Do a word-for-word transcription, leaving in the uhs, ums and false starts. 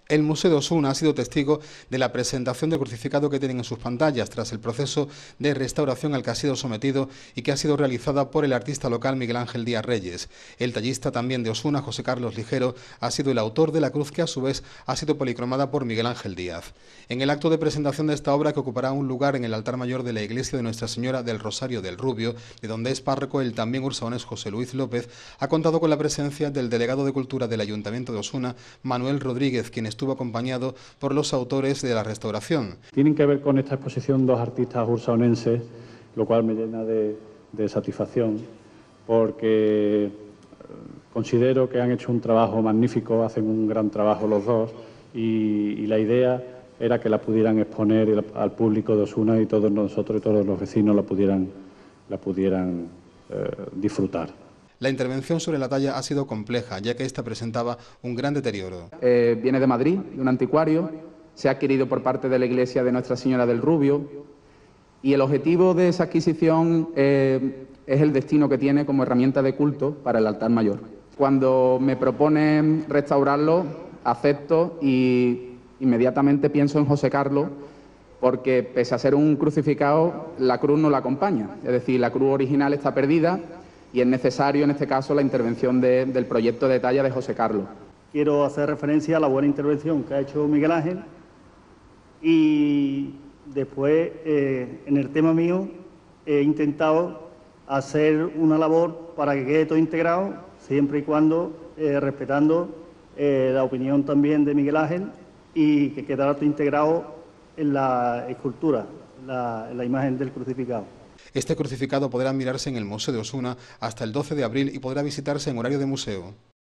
El Museo de Osuna ha sido testigo de la presentación del crucificado que tienen en sus pantallas tras el proceso de restauración al que ha sido sometido y que ha sido realizada por el artista local Miguel Ángel Díaz Reyes. El tallista también de Osuna, José Carlos Ligero, ha sido el autor de la cruz que a su vez ha sido policromada por Miguel Ángel Díaz. En el acto de presentación de esta obra, que ocupará un lugar en el altar mayor de la iglesia de Nuestra Señora del Rosario del Rubio, de donde es párroco el también ursaonés José Luis López, ha contado con la presencia del delegado de Cultura del Ayuntamiento de Osuna, Manuel Rodríguez, quien estuvo acompañado por los autores de la restauración. Tienen que ver con esta exposición dos artistas ursaonenses, lo cual me llena de, de satisfacción, porque considero que han hecho un trabajo magnífico, hacen un gran trabajo los dos, y, y la idea era que la pudieran exponer al público de Osuna y todos nosotros y todos los vecinos la pudieran, la pudieran eh, disfrutar. La intervención sobre la talla ha sido compleja, ya que esta presentaba un gran deterioro. Eh, viene de Madrid, de un anticuario, se ha adquirido por parte de la iglesia de Nuestra Señora del Rubio, y el objetivo de esa adquisición eh, es el destino que tiene como herramienta de culto para el altar mayor. Cuando me proponen restaurarlo, acepto y inmediatamente pienso en José Carlos, porque pese a ser un crucificado, la cruz no la acompaña, es decir, la cruz original está perdida, y es necesario, en este caso, la intervención de, del proyecto de talla de José Carlos. Quiero hacer referencia a la buena intervención que ha hecho Miguel Ángel y después, eh, en el tema mío, he intentado hacer una labor para que quede todo integrado, siempre y cuando eh, respetando eh, la opinión también de Miguel Ángel y que quedara todo integrado en la escultura, la, en la imagen del crucificado. Este crucificado podrá mirarse en el Museo de Osuna hasta el doce de abril y podrá visitarse en horario de museo.